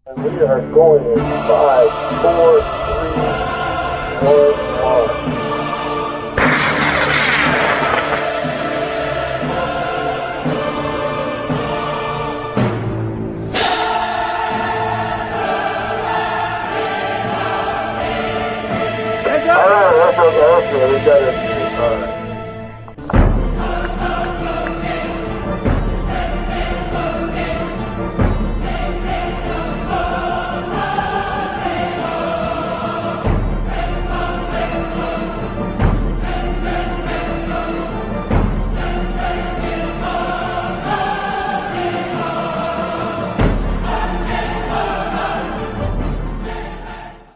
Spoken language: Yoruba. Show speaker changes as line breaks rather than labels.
And we are going in 5, 4, 3, 1. All right, that's okay. We got it.